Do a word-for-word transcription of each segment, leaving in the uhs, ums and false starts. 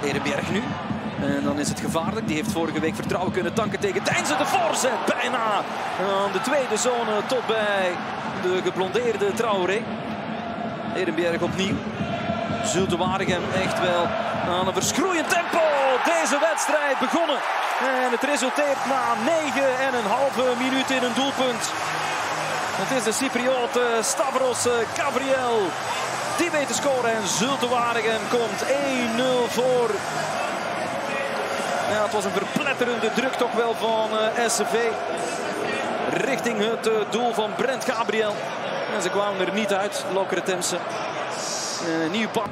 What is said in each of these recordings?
Erenberg nu. En dan is het gevaarlijk. Die heeft vorige week vertrouwen kunnen tanken tegen Deinze. De voorzet bijna aan de tweede zone tot bij de geblondeerde Traoré. Erenberg opnieuw. Zulte Waregem echt wel aan een verschroeiend tempo. Deze wedstrijd begonnen. En het resulteert na negen en een halve minuut in een doelpunt. Het is de Cypriot Stavros Gabriel die weet te scoren. En Zulte Waregem komt één nul voor. Ja, het was een verpletterende druk toch wel van uh, S C V. Richting het uh, doel van Brent Gabriel. En ze kwamen er niet uit, Lokeren Temse. Uh, nieuw pa.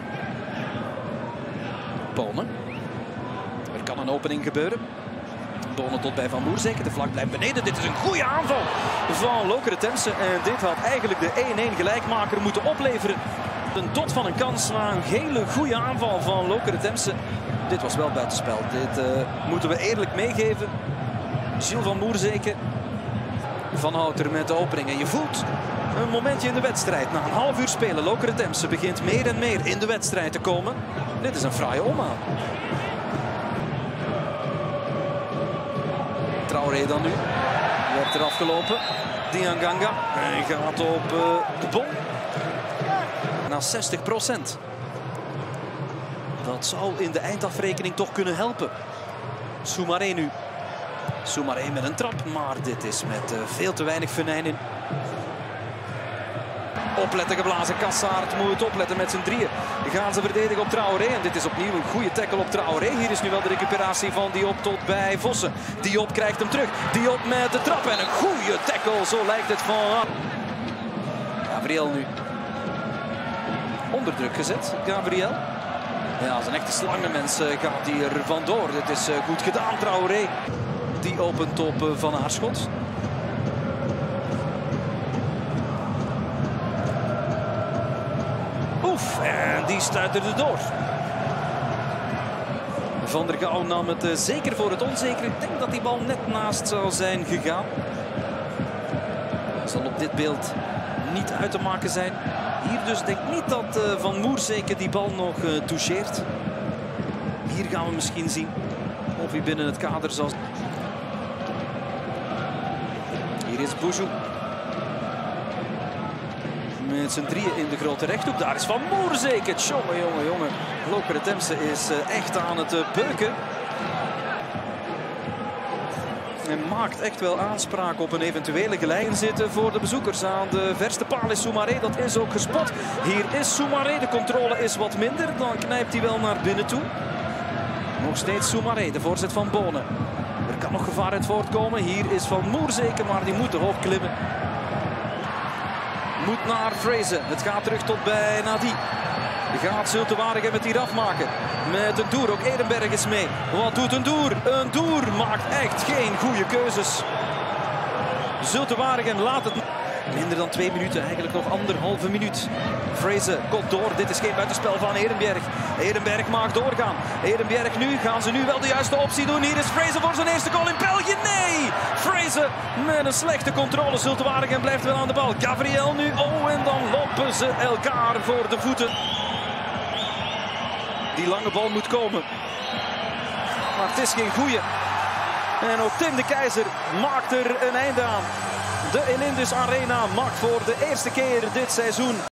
Bonen. Er kan een opening gebeuren. Bonen tot bij Van Moorzeke. De vlak blijft beneden. Dit is een goede aanval van Lokeren Temse. En dit had eigenlijk de één één gelijkmaker moeten opleveren. Een dot van een kans na een hele goede aanval van Lokeren Temse. Dit was wel buitenspel. Dit uh, moeten we eerlijk meegeven. Gilles Van Moorzeke. Van Houter met de opening. En je voelt een momentje in de wedstrijd. Na een half uur spelen. Lokeren Temse begint meer en meer in de wedstrijd te komen. Dit is een fraaie omhaal. Traoré dan nu. Wordt er afgelopen. Dianganga. Hij gaat op uh, de bom. Na zestig procent. Dat zou in de eindafrekening toch kunnen helpen. Soumaré nu. Soumaré met een trap, maar dit is met uh, veel te weinig venijn in. Opletten geblazen, Kassaert moet opletten met z'n drieën. Gaan ze verdedigen op Traoré en dit is opnieuw een goede tackle op Traoré. Hier is nu wel de recuperatie van Diop tot bij Vossen. Diop krijgt hem terug. Diop met de trap en een goede tackle, zo lijkt het van Gabriel nu. Onder druk gezet, Gabriel. Ja, als een echte slangenmens gaat hij er vandoor. Dit is goed gedaan, Traoré. Die opent op Van Aarschot. Oef, en die stuiterde door. Van der Gouw nam het zeker voor het onzeker. Ik denk dat die bal net naast zou zijn gegaan. Zal op dit beeld niet uit te maken zijn. Hier dus denk ik niet dat uh, Van Moorzeke die bal nog uh, toucheert. Hier gaan we misschien zien of hij binnen het kader zal. Hier is Boujou. Met z'n drieën in de grote rechthoek. Daar is Van Moorzeke. Jongen, jongen, jongen. Lokeren Temse is uh, echt aan het uh, beuken. En maakt echt wel aanspraak op een eventuele gelijken zitten voor de bezoekers. Aan de verste paal is Soumaré, dat is ook gespot. Hier is Soumaré, de controle is wat minder. Dan knijpt hij wel naar binnen toe. Nog steeds Soumaré, de voorzet van Bonen. Er kan nog gevaar uit voortkomen. Hier is Van Moorzeke, maar die moet te hoog klimmen. Moet naar Fraser. Het gaat terug tot bij Nadi. Gaat Zulte Waregem het hier afmaken. Met een Doer, ook Erenberg is mee. Wat doet een Doer? Een Doer maakt echt geen goede keuzes. Zulte Waregem laat het... Minder dan twee minuten, eigenlijk nog anderhalve minuut. Fraser komt door. Dit is geen buitenspel van Erenberg. Erenberg maakt doorgaan. Erenberg nu. Gaan ze nu wel de juiste optie doen? Hier is Fraser voor zijn eerste goal in België. Nee! Fraser met een slechte controle. Zulte Waregem blijft wel aan de bal. Gabriel nu. Oh, en dan lopen ze elkaar voor de voeten. Die lange bal moet komen. Maar het is geen goeie. En ook Tim de Keizer maakt er een einde aan. De Elindus Arena maakt voor de eerste keer dit seizoen